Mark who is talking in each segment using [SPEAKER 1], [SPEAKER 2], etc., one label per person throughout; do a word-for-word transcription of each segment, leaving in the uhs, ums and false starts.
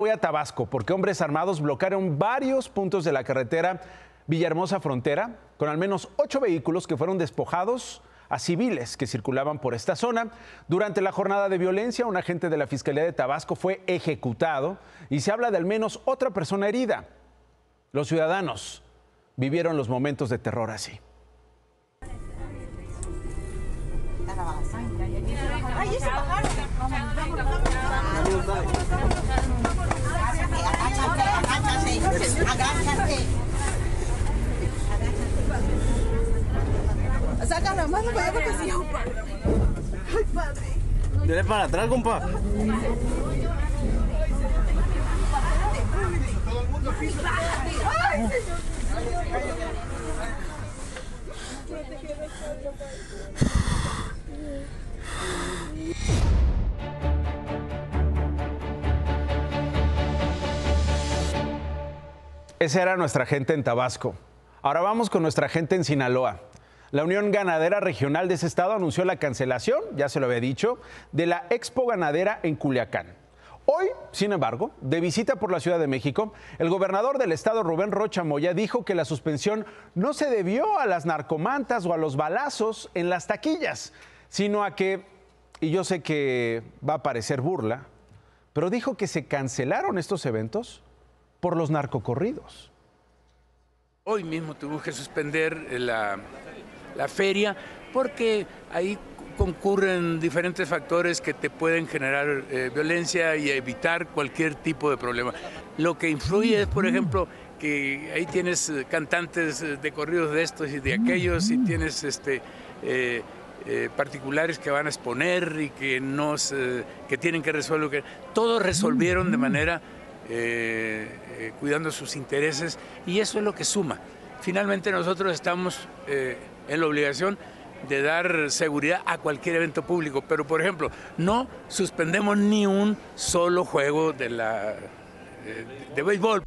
[SPEAKER 1] Voy a Tabasco porque hombres armados bloquearon varios puntos de la carretera Villahermosa Frontera con al menos ocho vehículos que fueron despojados a civiles que circulaban por esta zona. Durante la jornada de violencia, un agente de la Fiscalía de Tabasco fue ejecutado y se habla de al menos otra persona herida. Los ciudadanos vivieron los momentos de terror así.
[SPEAKER 2] Saca la mano para allá porque si yo, padre. Ay, padre.
[SPEAKER 3] Dele para atrás, compa.
[SPEAKER 2] Ay,
[SPEAKER 1] Esa era nuestra gente en Tabasco. Ahora vamos con nuestra gente en Sinaloa. La Unión Ganadera Regional de ese estado anunció la cancelación, ya se lo había dicho, de la Expo Ganadera en Culiacán. Hoy, sin embargo, de visita por la Ciudad de México, el gobernador del estado, Rubén Rocha Moya, dijo que la suspensión no se debió a las narcomantas o a los balazos en las taquillas, sino a que, y yo sé que va a parecer burla, pero dijo que se cancelaron estos eventos por los narcocorridos.
[SPEAKER 4] Hoy mismo tuvo que suspender la, la feria porque ahí concurren diferentes factores que te pueden generar eh, violencia y evitar cualquier tipo de problema. Lo que influye es, por ejemplo, que ahí tienes cantantes de corridos de estos y de aquellos y tienes este, eh, eh, particulares que van a exponer y que, no se, que tienen que resolver. Que, todos resolvieron de manera eh, eh, cuidando sus intereses y eso es lo que suma. Finalmente nosotros estamos eh, en la obligación de dar seguridad a cualquier evento público, pero por ejemplo, no suspendemos ni un solo juego de, la, de, de béisbol.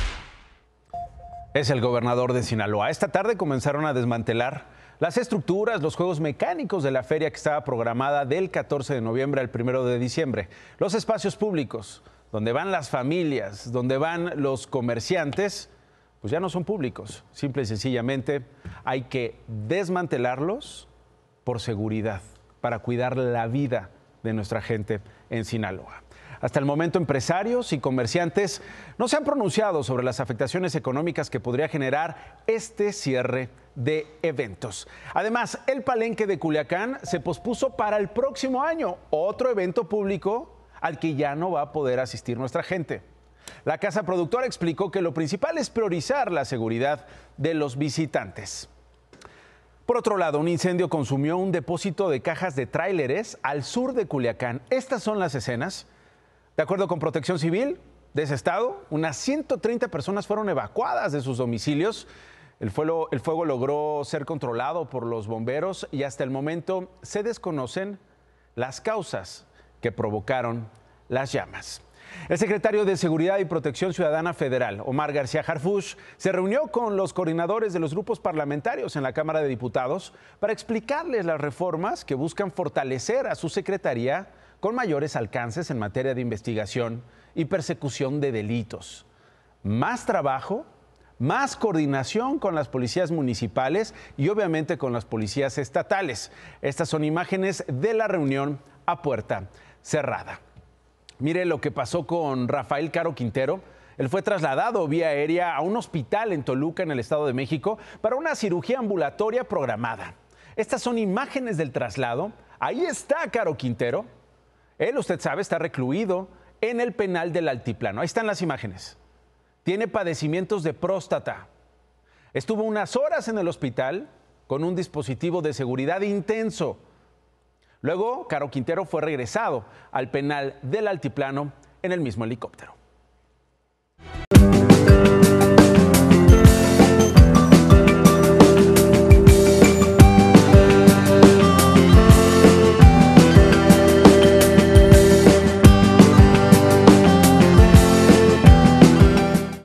[SPEAKER 1] Es el gobernador de Sinaloa. Esta tarde comenzaron a desmantelar las estructuras, los juegos mecánicos de la feria que estaba programada del catorce de noviembre al primero de diciembre. Los espacios públicos, donde van las familias, donde van los comerciantes, pues ya no son públicos. Simple y sencillamente hay que desmantelarlos por seguridad, para cuidar la vida de nuestra gente en Sinaloa. Hasta el momento, empresarios y comerciantes no se han pronunciado sobre las afectaciones económicas que podría generar este cierre de eventos. Además, el Palenque de Culiacán se pospuso para el próximo año, otro evento público al que ya no va a poder asistir nuestra gente. La casa productora explicó que lo principal es priorizar la seguridad de los visitantes. Por otro lado, un incendio consumió un depósito de cajas de tráileres al sur de Culiacán. Estas son las escenas. De acuerdo con Protección Civil de ese estado, unas ciento treinta personas fueron evacuadas de sus domicilios. El fuego, el fuego logró ser controlado por los bomberos y hasta el momento se desconocen las causas que provocaron las llamas. El secretario de Seguridad y Protección Ciudadana Federal, Omar García Harfuch, se reunió con los coordinadores de los grupos parlamentarios en la Cámara de Diputados para explicarles las reformas que buscan fortalecer a su secretaría con mayores alcances en materia de investigación y persecución de delitos. Más trabajo, más coordinación con las policías municipales y obviamente con las policías estatales. Estas son imágenes de la reunión a puerta cerrada. Mire lo que pasó con Rafael Caro Quintero. Él fue trasladado vía aérea a un hospital en Toluca, en el Estado de México, para una cirugía ambulatoria programada. Estas son imágenes del traslado. Ahí está Caro Quintero. Él, usted sabe, está recluido en el penal del Altiplano. Ahí están las imágenes. Tiene padecimientos de próstata. Estuvo unas horas en el hospital con un dispositivo de seguridad intenso. Luego, Caro Quintero fue regresado al penal del Altiplano en el mismo helicóptero.